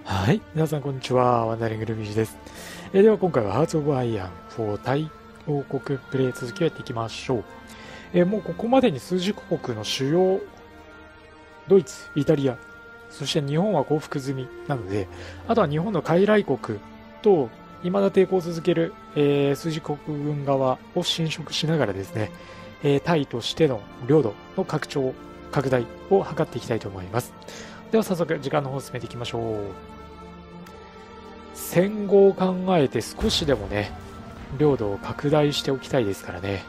はい。皆さん、こんにちは。ワンダリングルビージです。では、今回はハーツ・オブ・アイアン4対王国プレイ続きをやっていきましょう。もうここまでに数十カ国の主要、ドイツ、イタリア、そして日本は降伏済みなので、あとは日本の傀儡国と、未だ抵抗を続ける、数十国軍側を侵食しながらですね、タイとしての領土の拡張、拡大を図っていきたいと思います。では早速時間の方を進めていきましょう。戦後を考えて少しでもね、領土を拡大しておきたいですからね。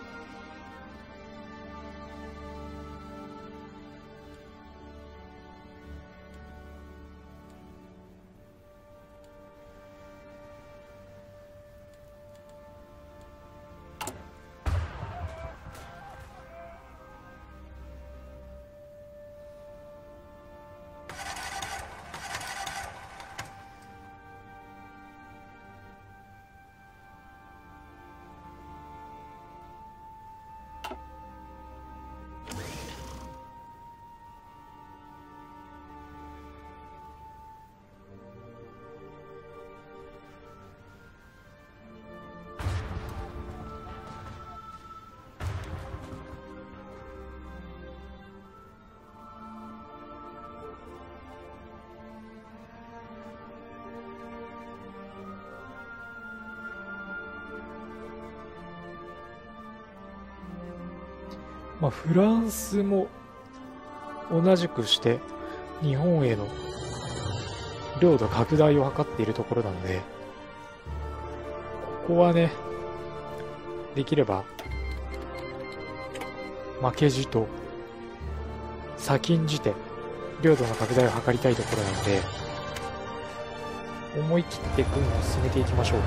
フランスも同じくして日本への領土拡大を図っているところなので、ここはね、できれば負けじと先んじて領土の拡大を図りたいところなので、思い切って軍を進めていきましょう。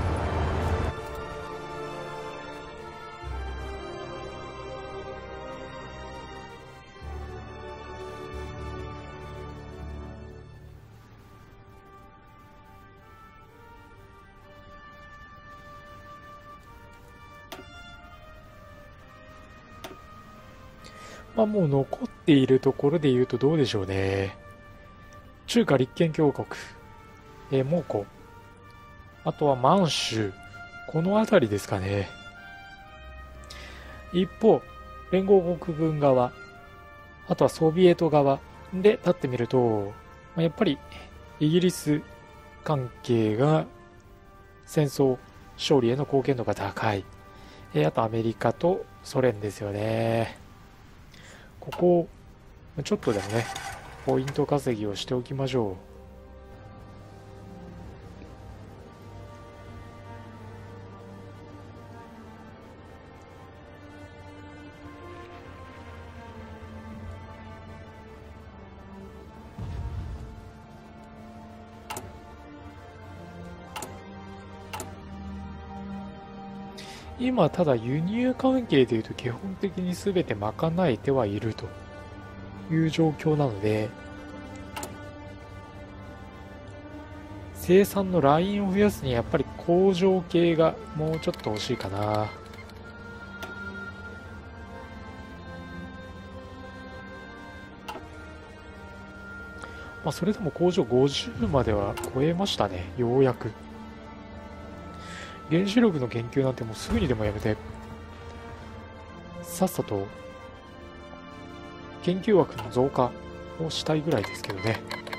もう残っているところで言うとどうでしょうね。中華立憲共和国、蒙古、あとは満州、この辺りですかね。一方、連合国軍側、あとはソビエト側で立ってみると、やっぱりイギリス関係が戦争勝利への貢献度が高い。あとアメリカとソ連ですよね。ここをちょっとでもね、ポイント稼ぎをしておきましょう。今ただ輸入関係でいうと基本的に全て賄えてはいるという状況なので、生産のラインを増やすにはやっぱり工場系がもうちょっと欲しいかな。それでも工場50までは超えましたね、ようやく。原子力の研究なんてもうすぐにでもやめて、さっさと研究枠の増加をしたいぐらいですけどね。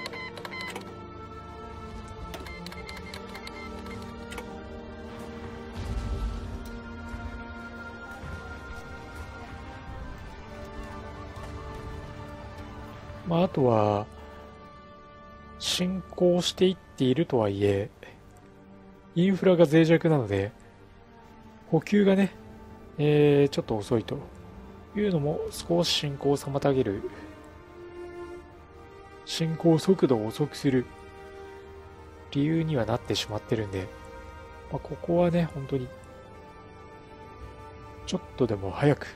あとは進行していっているとはいえ、インフラが脆弱なので、補給がね、ちょっと遅いというのも少し進行を妨げる、進行速度を遅くする理由にはなってしまってるんで、ここはね、本当に、ちょっとでも早く、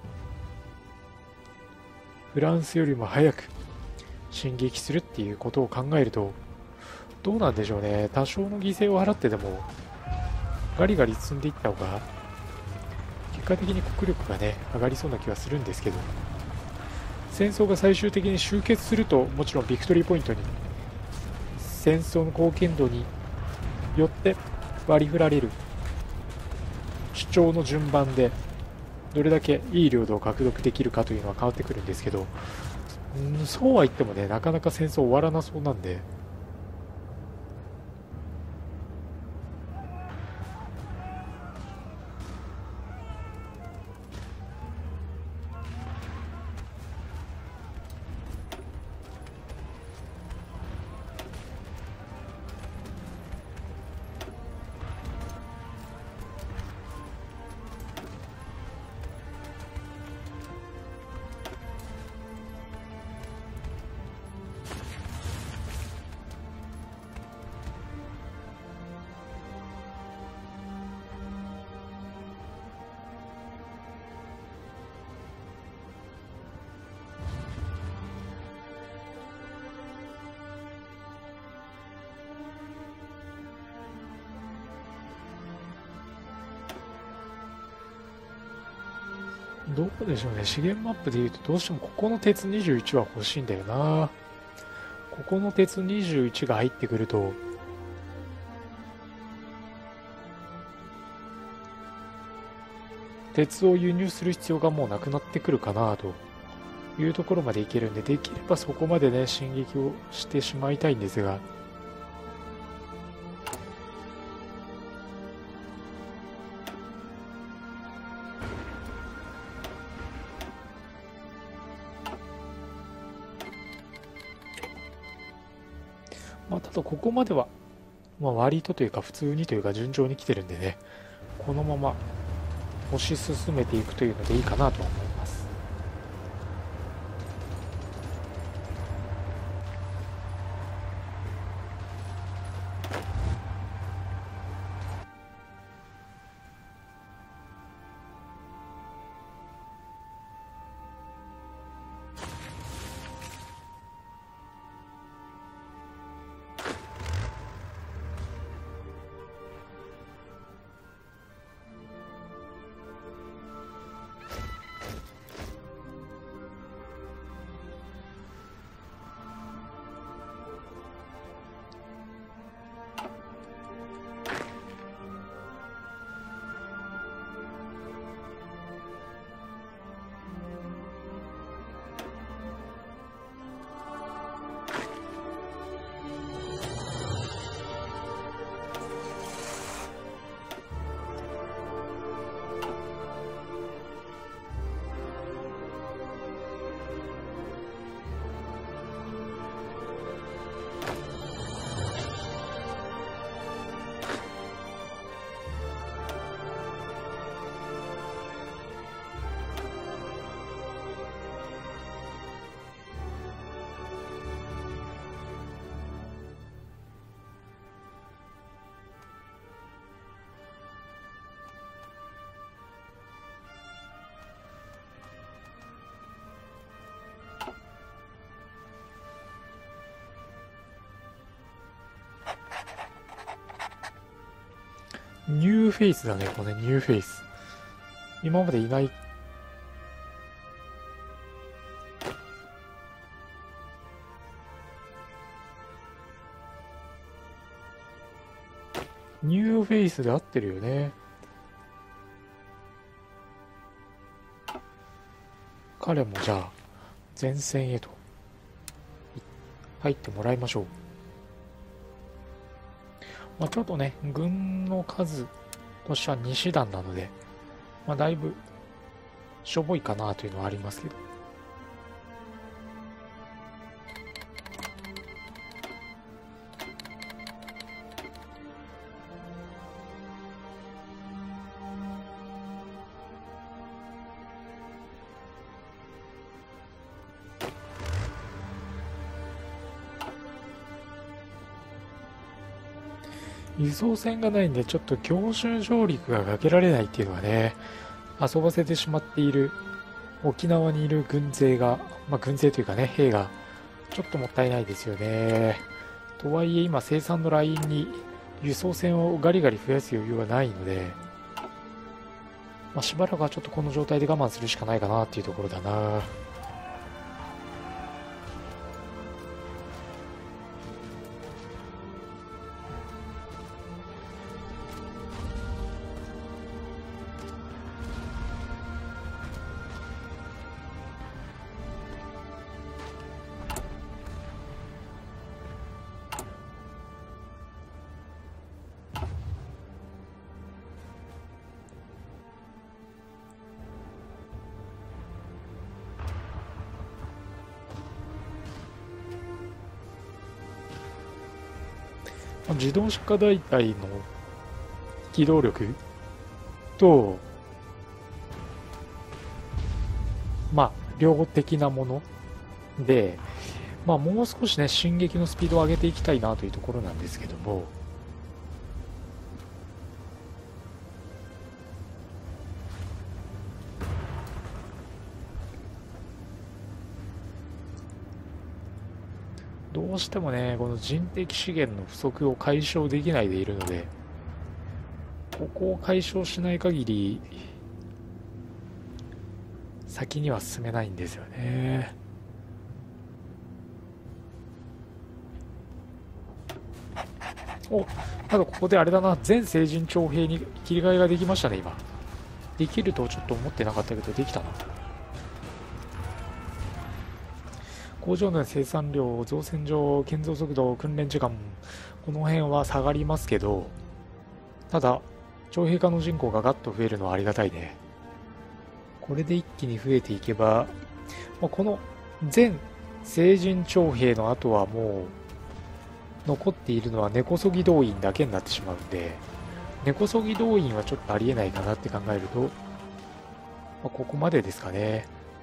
フランスよりも早く進撃するっていうことを考えると、どうなんでしょうね。多少の犠牲を払ってでもガリガリ進んでいった方が結果的に国力がね上がりそうな気はするんですけど、戦争が最終的に終結するともちろんビクトリーポイントに戦争の貢献度によって割り振られる主張の順番でどれだけいい領土を獲得できるかというのは変わってくるんですけど、そうは言ってもね、なかなか戦争終わらなそうなんで、どうでしょうね。資源マップでいうとどうしてもここの鉄21は欲しいんだよな。ここの鉄21が入ってくると、鉄を輸入する必要がもうなくなってくるかなというところまでいけるんで、できればそこまでね、進撃をしてしまいたいんですが、ただここまでは、割とというか普通にというか順調に来てるんでね、このまま推し進めていくというのでいいかなと思います。ニューフェイスだね、これニューフェイス。今までいない。ニューフェイスで合ってるよね。彼もじゃあ、前線へと入ってもらいましょう。ちょっとね、軍の数としては2師団なので、だいぶしょぼいかなというのはありますけど。輸送船がないんで、ちょっと強襲上陸がかけられないっていうのはね、遊ばせてしまっている沖縄にいる軍勢が、軍勢というかね、兵がちょっともったいないですよね。とはいえ今生産のラインに輸送船をガリガリ増やす余裕はないので、しばらくはちょっとこの状態で我慢するしかないかなっていうところだな。 自動車化代替の機動力と、量的なもので、もう少しね、進撃のスピードを上げていきたいなというところなんですけども、どうしてもね、この人的資源の不足を解消できないでいるので、ここを解消しない限り、先には進めないんですよね。ただここであれだな、全成人徴兵に切り替えができましたね、今。できるとちょっと思ってなかったけど、できたな。工場の生産量、造船所、建造速度、訓練時間、この辺は下がりますけど、ただ、徴兵可能人口がガッと増えるのはありがたいね。これで一気に増えていけば、この全成人徴兵の後はもう、残っているのは根こそぎ動員だけになってしまうんで、根こそぎ動員はちょっとありえないかなって考えると、ここまでですかね。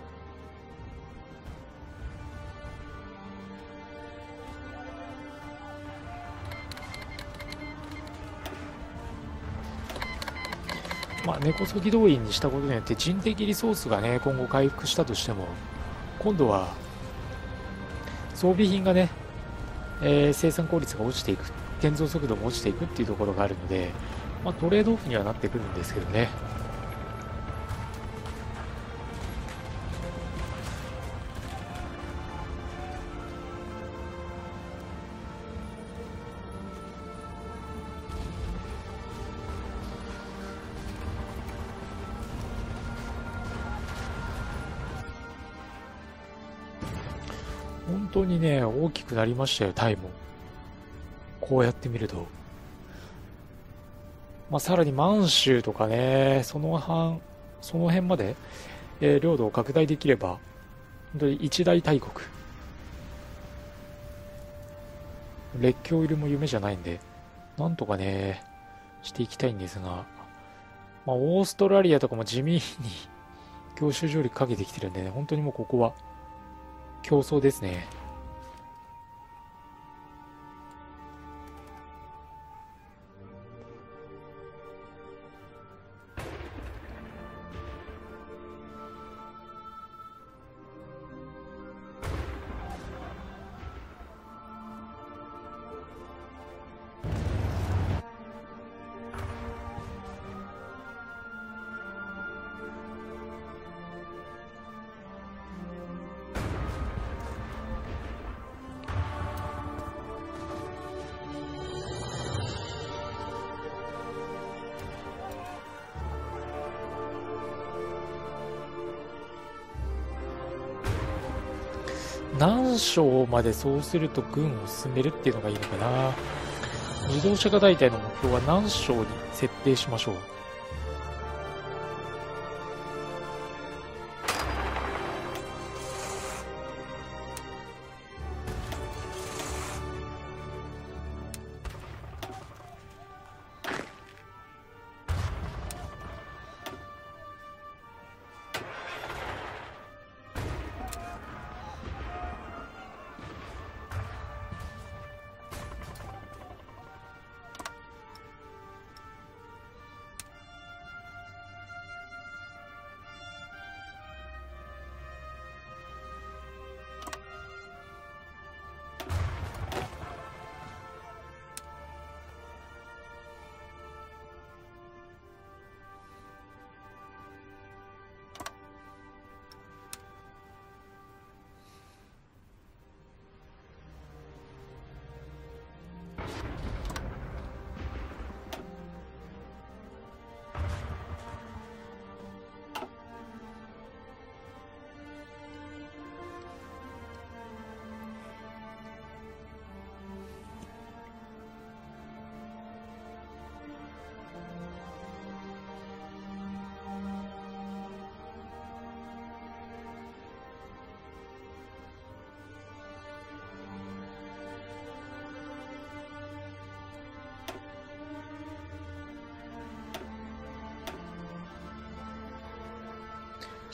根こそぎ動員にしたことによって人的リソースがね、今後回復したとしても、今度は装備品がね、生産効率が落ちていく、建造速度も落ちていくっていうところがあるので、トレードオフにはなってくるんですけどね。本当にね、大きくなりましたよ、タイも。こうやって見ると。さらに満州とかね、その辺まで、領土を拡大できれば、本当に一大大国。列強入りも夢じゃないんで、なんとかね、していきたいんですが、オーストラリアとかも地味に強襲上陸かけてきてるんでね、本当にもうここは競争ですね。何章までそうすると軍を進めるっていうのがいいのかな。自動車化大体の目標は何章に設定しましょう。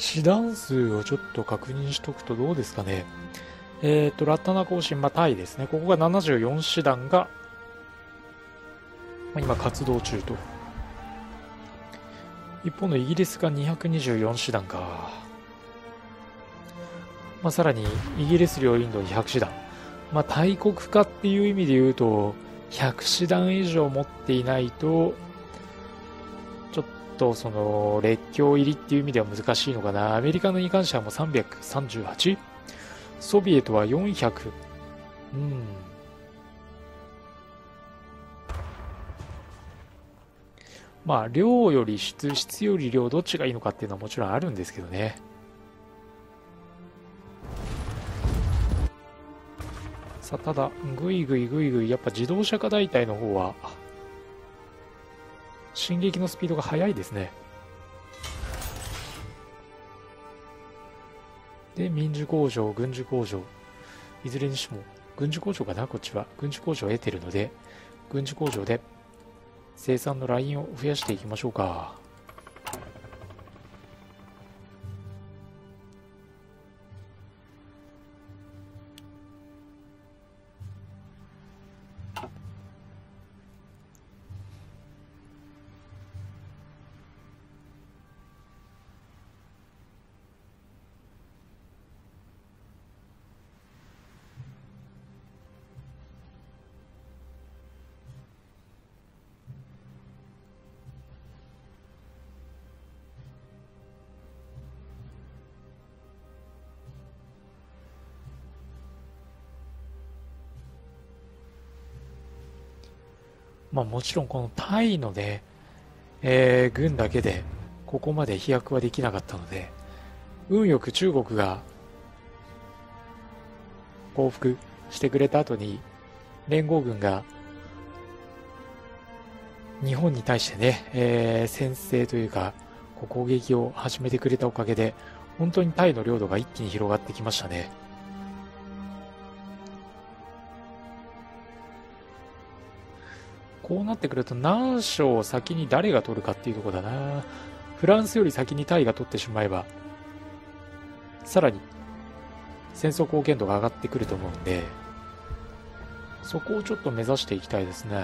師団数をちょっと確認しとくとどうですかね。ラッタナ行進、タイですね。ここが74師団が、今活動中と。一方のイギリスが224師団か。さらにイギリス領インド200師団。大国化っていう意味で言うと、100師団以上持っていないと、ちょっとその列強入りっていう意味では難しいのかな。アメリカのに関してはもう 338？ ソビエトは400。量より質、質より量、どっちがいいのかっていうのはもちろんあるんですけどね。さあ、ただ、ぐいぐい、やっぱ自動車化大隊の方は、進撃のスピードが速いですね。で、民需工場、軍需工場。いずれにしても、軍需工場かな、こっちは。軍需工場を得てるので、軍需工場で、生産のラインを増やしていきましょうか。もちろんこのタイのね、軍だけでここまで飛躍はできなかったので、運よく中国が降伏してくれた後に連合軍が日本に対してね、先制というか攻撃を始めてくれたおかげで本当にタイの領土が一気に広がってきましたね。こうなってくると何章を先に誰が取るかっていうところだな。フランスより先にタイが取ってしまえばさらに戦争貢献度が上がってくると思うんで、そこをちょっと目指していきたいですね。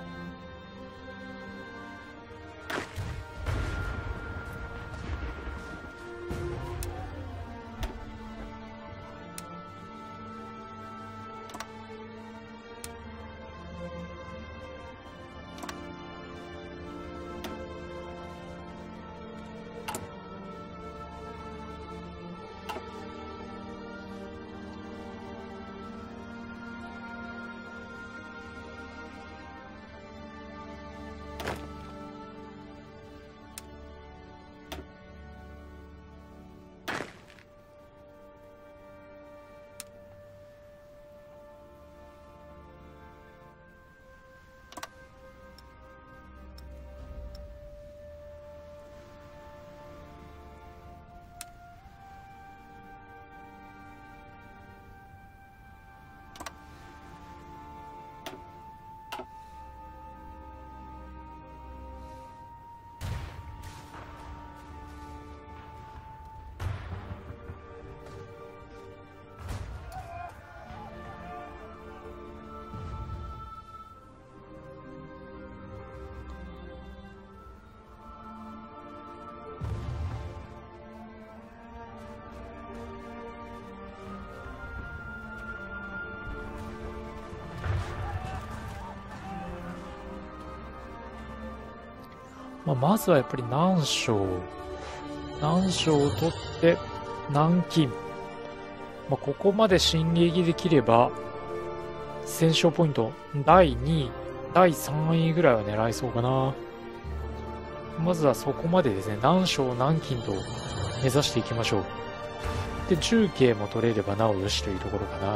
まずはやっぱり南昌を取って南京、ここまで進撃できれば戦勝ポイント第2位第3位ぐらいは狙えそうかな。まずはそこまでですね、南昌南京と目指していきましょう。で重慶も取れればなおよしというところか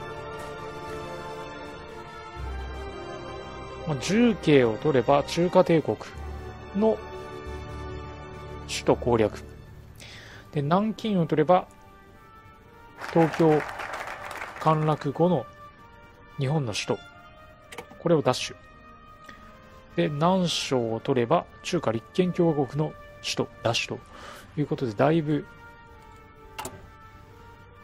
な。重慶を取れば中華帝国の首都攻略で、南京を取れば東京陥落後の日本の首都、これを奪取で、南昌を取れば中華立憲共和国の首都奪取ということで、だいぶ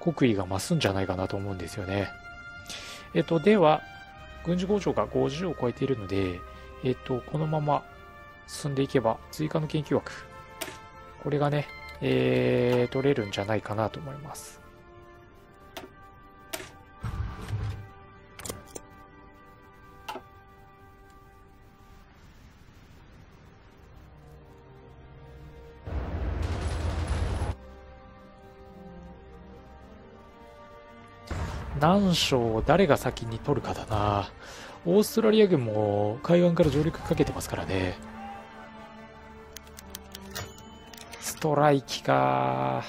国威が増すんじゃないかなと思うんですよね。では、軍事工場が50を超えているので、このまま進んでいけば、追加の研究枠。これがね、取れるんじゃないかなと思います。何章を誰が先に取るかだな。オーストラリア軍も海岸から上陸かけてますからね。ストライキか。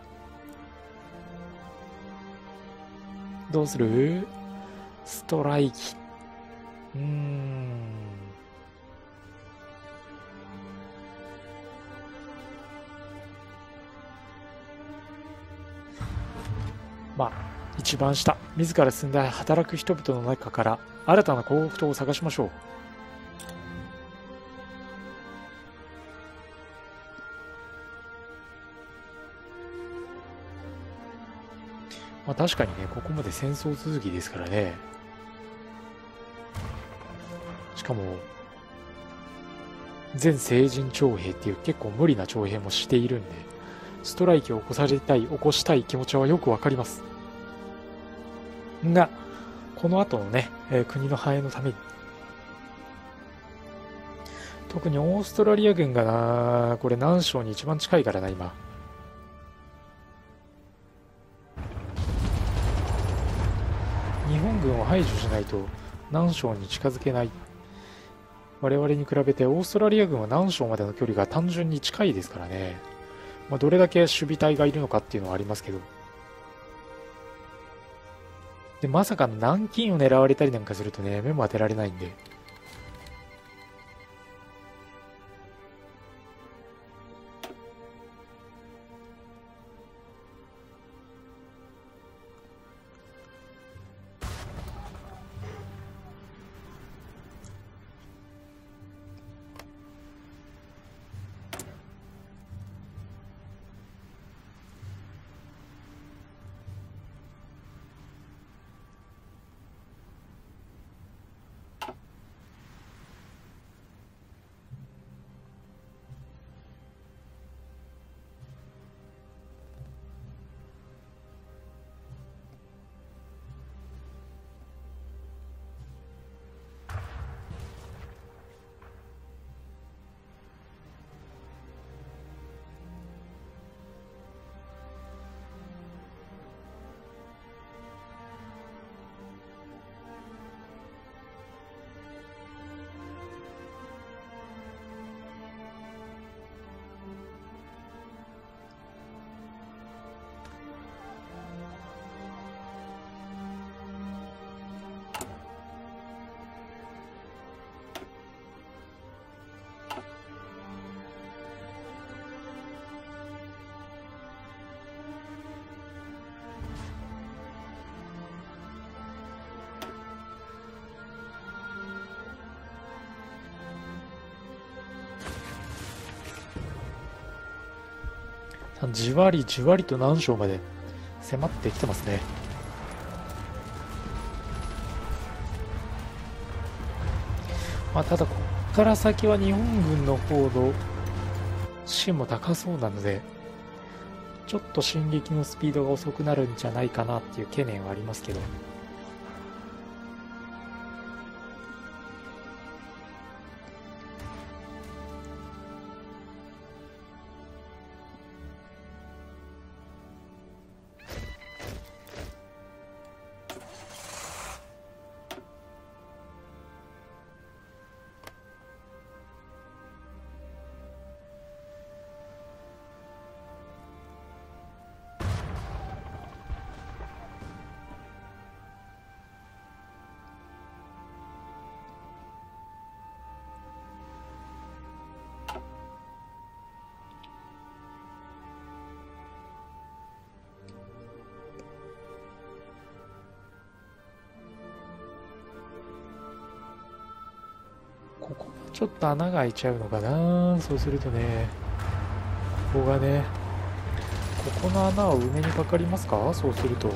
どうする？ストライキ。まあ、一番下、自ら進んで働く人々の中から新たな幸福島を探しましょう。まあ確かにね、ここまで戦争続きですからね。しかも、全成人徴兵っていう結構無理な徴兵もしているんで、ストライキを起こしたい気持ちはよくわかります。が、この後のね、国の繁栄のために、特にオーストラリア軍がな、これ南省に一番近いからな、今。日本軍を排除しないと南省に近づけない。我々に比べてオーストラリア軍は南省までの距離が単純に近いですからね。まあ、どれだけ守備隊がいるのかっていうのはありますけど。で、まさか南京を狙われたりなんかするとね、目も当てられないんで。じわりじわりと南省まで迫ってきてますね。まあ、ただこっから先は日本軍の方の士気も高そうなので、ちょっと進撃のスピードが遅くなるんじゃないかなっていう懸念はありますけど。ここはちょっと穴が開いちゃうのかな。そうするとね、ここがね、 ここの穴を埋めにかかりますか。そうすると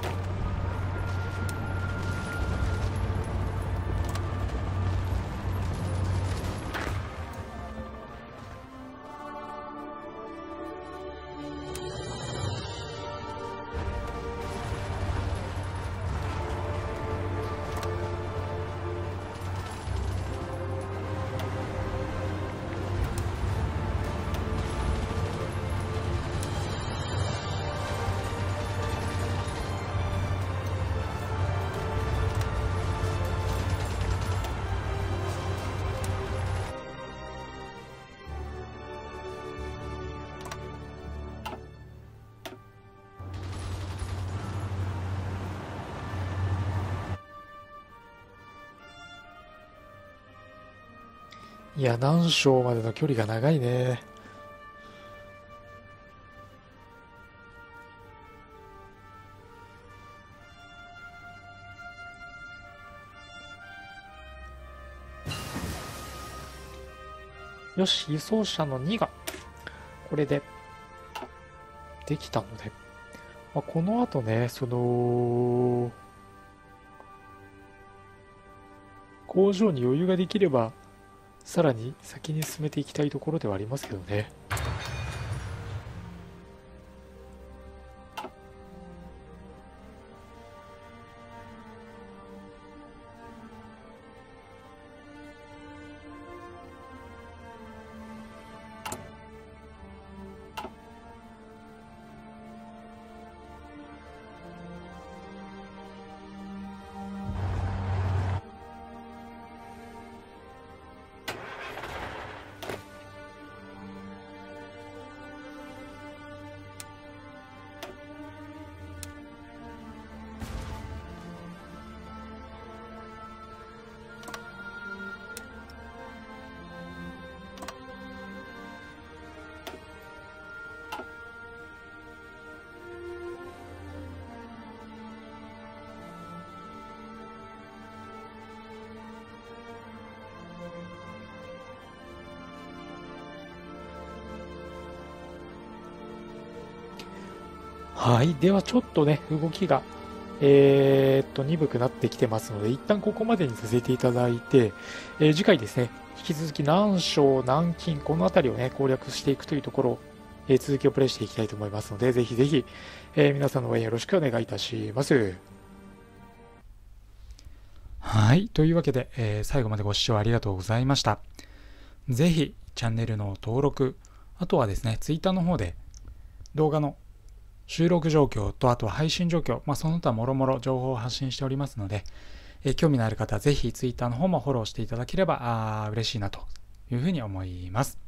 いや、何章までの距離が長いね。よし、輸送車の2がこれでできたので、この後ね、工場に余裕ができればさらに先に進めていきたいところではありますけどね。はい。ではちょっとね、動きが、鈍くなってきてますので、一旦ここまでにさせていただいて、次回ですね、引き続き南小、南京、この辺りをね、攻略していくというところ、続きをプレイしていきたいと思いますので、ぜひぜひ、皆さんの応援よろしくお願いいたします。はい。というわけで、最後までご視聴ありがとうございました。ぜひ、チャンネルの登録、あとはですね、Twitter の方で動画の収録状況と、あとは配信状況、その他もろもろ情報を発信しておりますので、興味のある方はぜひ Twitter の方もフォローしていただければ嬉しいなというふうに思います。